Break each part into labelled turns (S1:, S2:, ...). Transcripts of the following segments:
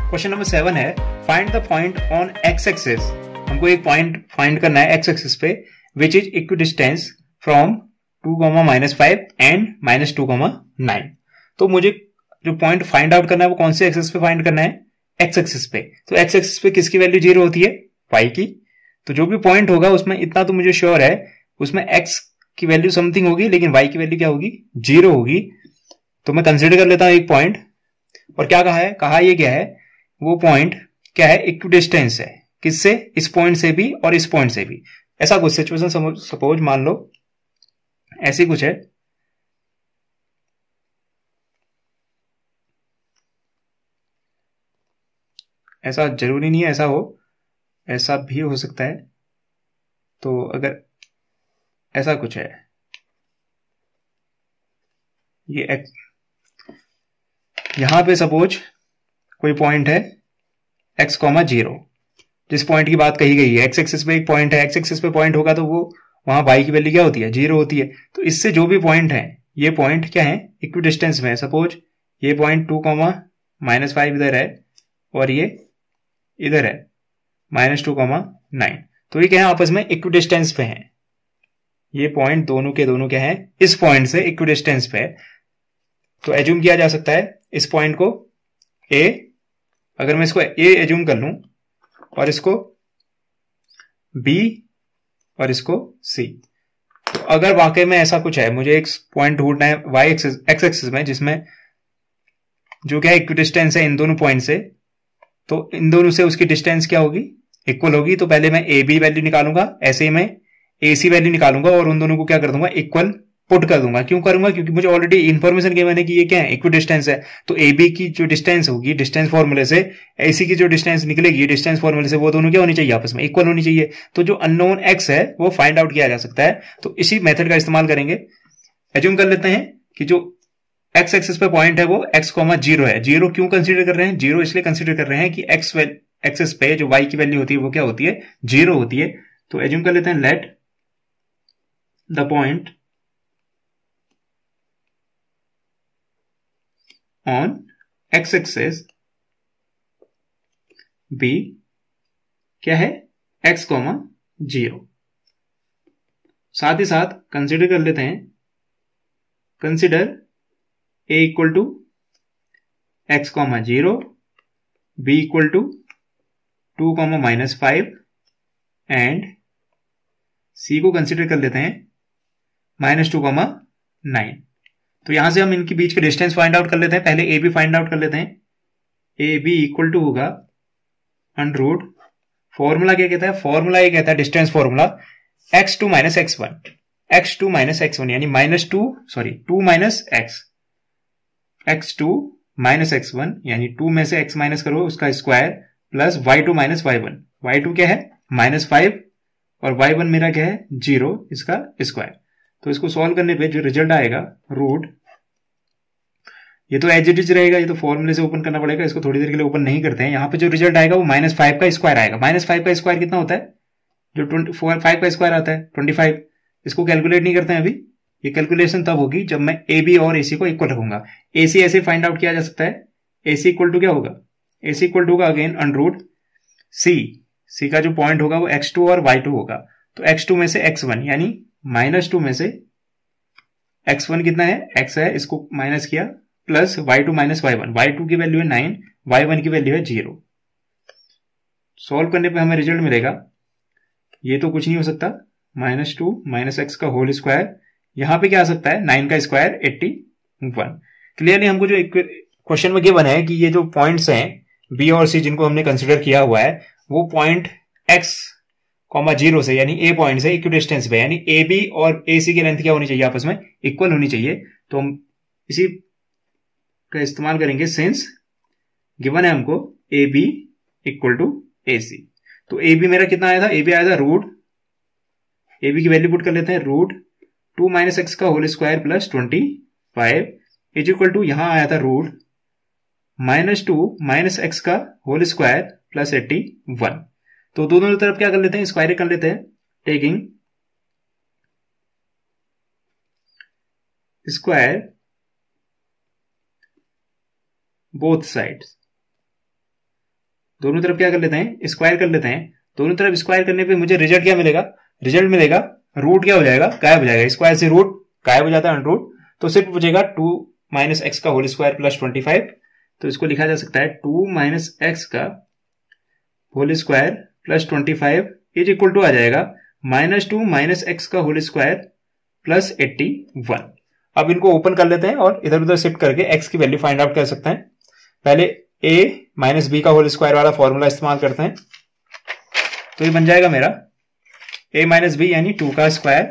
S1: Question number 7 है find the point on X axis. हमको एक पॉइंट फाइंड करना है एक्स एक्सिस पे which is equidistance from 2,-5 and -2,9। तो मुझे जो पॉइंट फाइंड आउट करना है वो कौन से एक्सिस पे फाइंड करना है? एक्स एक्सिस पे। तो एक्स एक्सिस पे किसकी वैल्यू 0 होती है? वाई की। तो जो भी पॉइंट होगा उसमें इतना तो मुझे श्योर है, उसमें एक्स की वैल्यू समथिंग होगी लेकिन वाई की वैल्यू क्या होगी? 0 होगी। तो मैं कंसिडर कर लेता हूं एक पॉइंट। और क्या कहा है? कहा ये क्या है? वो पॉइंट क्या है? इक्विडिस्टेंस है। किससे? इस पॉइंट से भी और इस पॉइंट से भी। ऐसा कुछ सिचुएशन सपोज मान लो ऐसी कुछ है। ऐसा जरूरी नहीं है ऐसा हो, ऐसा भी हो सकता है। तो अगर ऐसा कुछ है, ये यहां पे सपोज कोई पॉइंट है x,0, जिस पॉइंट की बात कही गई है एक्स एक्सिस पे एक पॉइंट है, एक्स एक्सिस पे पॉइंट होगा तो वो वहां y की वैल्यू क्या होती है? 0 होती है। तो इससे जो भी पॉइंट है, ये पॉइंट क्या है? इक्विडिस्टेंस में है। सपोज ये पॉइंट 2,-5 इधर है और ये इधर है -2,9। तो ये क्या है? आपस में इक्विडिस्टेंस पे है। ये पॉइंट दोनों के दोनों क्या है? इस पॉइंट से इक्विडिस्टेंस पे है। तो एज्यूम किया जा सकता है इस पॉइंट को ए, अगर मैं इसको ए एज्यूम कर लूं और इसको बी और इसको सी। तो अगर वाकई में ऐसा कुछ है, मुझे एक पॉइंट ढूंढना है वाई एक्सिस एक्स एक्सिस में जिसमें जो क्या इक्विडिस्टेंस है इन दोनों पॉइंट से, तो इन दोनों से उसकी डिस्टेंस क्या होगी? इक्वल होगी। तो पहले मैं ए बी वैल्यू निकालूंगा, ऐसे ही मैं ए सी वैल्यू निकालूंगा और उन दोनों को क्या कर दूंगा? इक्वल पुट कर दूंगा। क्यों करूंगा? क्योंकि मुझे ऑलरेडी इन्फॉर्मेशन गिवन है कि ये क्या है? इक्विडिस्टेंस है। तो ए बी की जो डिस्टेंस होगी डिस्टेंस फॉर्मूले से, ए सी की जो डिस्टेंस निकलेगी डिस्टेंस फॉर्मूले से, वो दोनों क्या होनी चाहिए? आपस में इक्वल होनी चाहिए। तो जो अननोन एक्स है वो फाइंड आउट किया जा सकता है। तो इसी मेथड का इस्तेमाल करेंगे। एज्यूम कर लेते हैं कि जो एक्स एक्सिस पे पॉइंट है वो x,0 है। 0 क्यों कंसीडर कर रहे हैं? 0 इसलिए कंसीडर कर रहे हैं कि एक्स एक्सिस पे जो y की वैल्यू होती है वो क्या होती है? 0 होती है। तो एज्यूम कर लेते हैं let the point on X axis B क्या है? x,0। साथ ही साथ कंसीडर कर लेते हैं, consider a equal to x,0, b equal to 2,-5 and c को कंसीडर कर लेते हैं -2,9। तो यहां से हम इनके बीच के डिस्टेंस फाइंड आउट कर लेते हैं। पहले ए बी फाइंड आउट कर लेते हैं। ए बी इक्वल टू होगा √ फॉर्मूला क्या कहता है? फॉर्मूला ये कहता है distance formula x2 - x1, x2 - x1 यानी x2 - x1 यानी 2 में से x माइनस करो उसका square plus y2 - y1। y2 क्या है? -5 और y1 मेरा क्या है? 0, इसका स्क्वायर। तो इसको सॉल्व करने पे जो रिजल्ट आएगा √ ये तो एज इट इज रहेगा, ये तो फॉर्मूले से ओपन करना पड़ेगा, इसको थोड़ी देर के लिए ओपन नहीं करते हैं। यहाँ पे जो रिजल्ट आएगा वो -5 का स्क्वायर आएगा। -5 का स्क्वायर कितना होता है? जो 5 का स्क्वायर आता है 25। इसको कैलकुलेट नहीं करते हैं अभी, ये कैलकुलेशन तब होगी जब मैं ए बी और एसी को इक्वल रखूंगा। एसी ऐसे फाइंड आउट किया जा सकता है। एसी इक्वल टू क्या होगा? एसी इक्वल टू होगा अगेन √ सी का जो पॉइंट होगा वो x2 और y2 होगा। तो x2 में से x1 यानी -2 में से x1 कितना है? x है, इसको माइनस किया प्लस y2 - y1। y2 की वैल्यू है 9, y1 की वैल्यू है 0। सॉल्व करने पे हमें रिजल्ट मिलेगा, ये तो कुछ नहीं हो सकता, -2 - x का होल स्क्वायर। यहां पे क्या आ सकता है? 9 का स्क्वायर 81। क्लियरली हमको जो क्वेश्चन में गिवन है कि ये जो पॉइंट्स हैं बी और सी जिनको हमने कंसिडर किया हुआ है वो पॉइंट x,0 से यानी ए पॉइंट से इक्विडिस्टेंस पे, यानी ए बी और ए सी की लेंथ क्या होनी चाहिए? आपस में इक्वल होनी चाहिए। तो हम इसी का इस्तेमाल करेंगे सिंस गिवन है हमको A B equal to A C. तो ए बी मेरा कितना आया था? ए बी आया था √ ए बी की वैल्यू पुट कर लेते हैं √ 2 - x का whole square plus 25 is equal to, यहां आया था √ -2 - x का होल स्क्वायर प्लस 81। तो दोनों तरफ क्या कर लेते हैं? स्क्वायर कर लेते हैं, टेकिंग स्क्वायर बोथ साइड्स। दोनों तरफ क्या कर लेते हैं, स्क्वायर कर लेते हैं। दोनों तरफ स्क्वायर करने पे मुझे रिजल्ट क्या मिलेगा, रिजल्ट मिलेगा रूट क्या हो जाएगा, गायब हो जाएगा। स्क्वायर से रूट गायब हो जाता है, रूट, तो सिर्फ बचेगा 2 माइनस एक्स का होल स्क्वायर प्लस 25। तो इसको लिखा जा सकता है 2 माइनस एक्स का whole square plus 25 is equal to आ जाएगा -2 माइनस एक्स का होल स्क्वायर प्लस 81। अब इनको ओपन कर लेते हैं और इधर उधर शिफ्ट करके एक्स की वैल्यू फाइंड आउट कर सकते हैं। पहले a माइनस बी का होल स्क्वायर वाला फॉर्मूला इस्तेमाल करते हैं। तो ये बन जाएगा मेरा a माइनस बी यानी 2 का square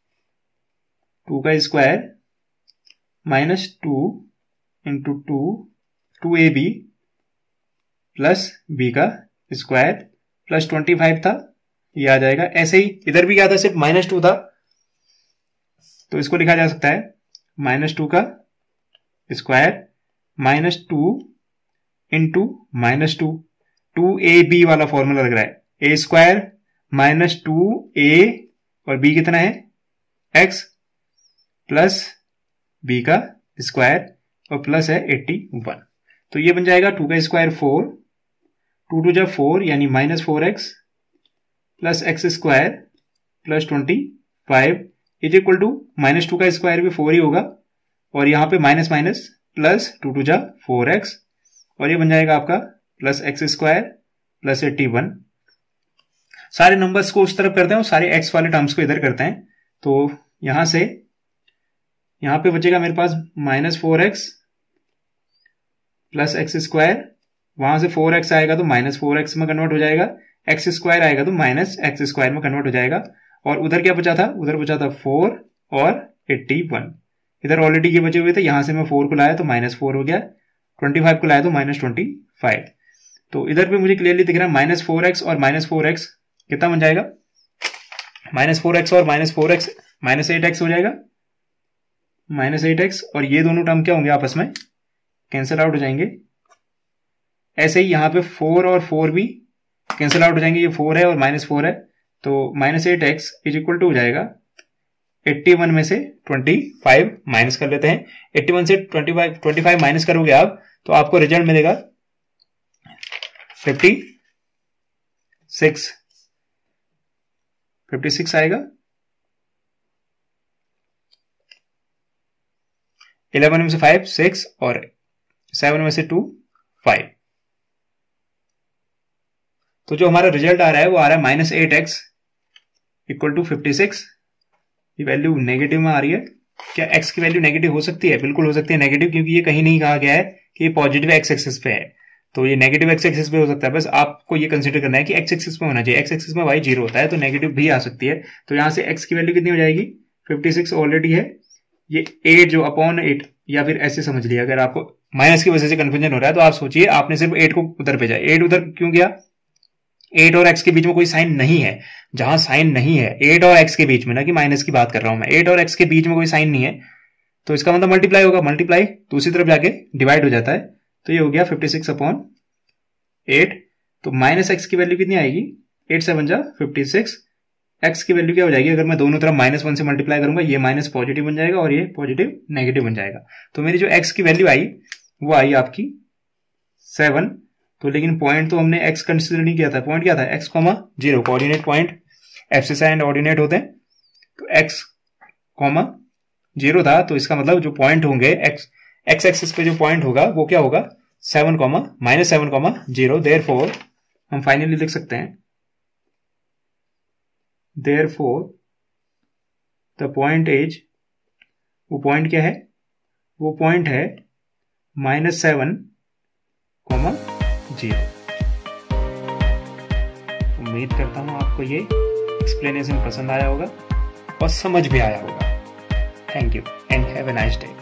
S1: minus 2 into 2ab plus b का स्क्वायर प्लस 25 था, ये आ जाएगा। ऐसे ही इधर भी क्या था, सिर्फ -2 था, तो इसको लिखा जा सकता है -2 का स्क्वायर माइनस 2 इंटू -2, 2ab वाला फॉर्मूला लग रहा है, a स्क्वायर माइनस 2a और b कितना है x प्लस b का स्क्वायर और प्लस है 81। तो ये बन जाएगा 2 का स्क्वायर 4, 2 टू जा 4 यानी -4x plus X square plus 25 is equal to -2 का स्क्वायर भी 4 ही होगा और यहाँ पे माइनस माइनस प्लस 2 टू जा 4x और ये बन जाएगा आपका प्लस एक्स स्क्वायर प्लस 81। सारे नंबर्स को उस तरफ करते हैं और सारे x वाले टर्म्स को इधर करते हैं। तो यहां से यहां पे बचेगा मेरे पास -4x प्लस एक्स स्क्वायर, वहां से 4x आएगा तो -4x में कन्वर्ट हो जाएगा, एक्स स्क्वायर आएगा तो माइनस एक्स स्क्वायर में कन्वर्ट हो जाएगा। और उधर क्या बचा था, उधर बचा था 4 और 81। इधर ऑलरेडी ये बचे हुए थे, यहां से मैं 4 को लाया तो -4 हो गया, 25 को लाया तो -25। तो इधर पे मुझे क्लियरली दिख रहा है -4x और -4x कितना बन जाएगा, -4x और -4x -8x हो जाएगा, -8x और ये दोनों टर्म क्या होंगे आपस में कैंसिल आउट हो जाएंगे। ऐसे ही यहां पे 4 और 4 भी कैंसिल आउट हो जाएंगे, ये 4 है और -4 है, तो -8x इज इक्वल टू हो जाएगा 81 में से 25 माइनस कर लेते हैं। 81 से 25 माइनस करोगे आप तो आपको रिजल्ट मिलेगा 56 आएगा। 11 में से 5 6 और 7 में से 2 5। तो जो हमारा रिजल्ट आ रहा है वो आ रहा है -8x इक्वल टू 56। ये वैल्यू नेगेटिव में आ रही है। क्या x की वैल्यू नेगेटिव हो सकती है? बिल्कुल हो सकती है नेगेटिव, क्योंकि ये कहीं नहीं कहा गया है कि ये पॉजिटिव x एक्सिस पे है, तो ये नेगेटिव x एक्सिस पे हो सकता है। बस आपको ये कंसीडर करना है कि x एक्सिस पे होना चाहिए, x एक्सिस में y 0 होता है तो नेगेटिव भी आ सकती है। तो यहां से x की वैल्यू कितनी हो जाएगी, 56 ऑलरेडी है, ये 8 जो अपॉन 8, या फिर ऐसे समझ लिया, अगर आपको माइनस की वजह से कंफ्यूजन हो रहा है तो आप सोचिए आपने सिर्फ 8 को उधर भेजा, 8 उधर क्यों गया, 8 और x के बीच में कोई साइन नहीं है। जहां साइन नहीं है 8 और x के बीच में, ना कि माइनस की बात कर रहा हूं मैं, 8 और x के बीच में कोई साइन नहीं है तो इसका मतलब मल्टीप्लाई होगा, मल्टीप्लाई दूसरी तरफ जाके डिवाइड हो जाता है। तो ये हो गया 56/8। तो -x की वैल्यू कितनी आएगी, 8 7 जा 56। x की वैल्यू क्या हो जाएगी, अगर मैं दोनों तरफ -1 से मल्टीप्लाई करूंगा, ये माइनस पॉजिटिव बन जाएगा और ये पॉजिटिव नेगेटिव बन जाएगा। तो मेरी जो x की वैल्यू आई वो आई आपकी 7। तो लेकिन पॉइंट तो हमने x कंसिडर नहीं किया था, पॉइंट क्या था x, 0 coordinate point abscissa and ordinate होते हैं। तो x, 0 था, तो इसका मतलब जो पॉइंट होंगे x एक्सिस पे जो पॉइंट होगा वो क्या होगा, 7, -7, 0। देयरफॉर हम फाइनली लिख सकते हैं, देयरफॉर द पॉइंट इज, वो पॉइंट क्या है, वो पॉइंट है -7, 0। उम्मीद करता हूं आपको ये एक्सप्लेनेशन पसंद आया होगा और समझ भी आया होगा। Thank you and have a nice day.